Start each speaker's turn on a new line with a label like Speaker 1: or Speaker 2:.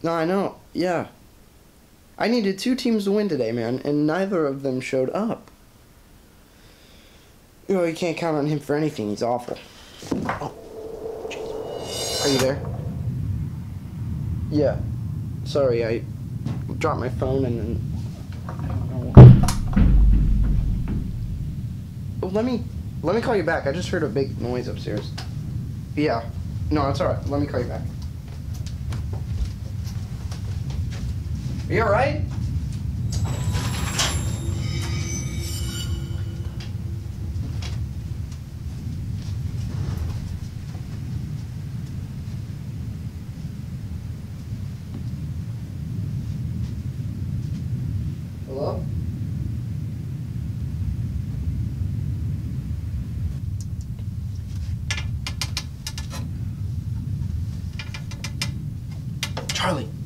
Speaker 1: No, I know. Yeah. I needed 2 teams to win today, man, and neither of them showed up. You know, you can't count on him for anything. He's awful. Oh, jeez. Are you there? Yeah. Sorry, I dropped my phone and then... I don't know. Oh, let me call you back. I just heard a big noise upstairs. Yeah. No, it's alright. Let me call you back. Are you alright? Hello? Charlie.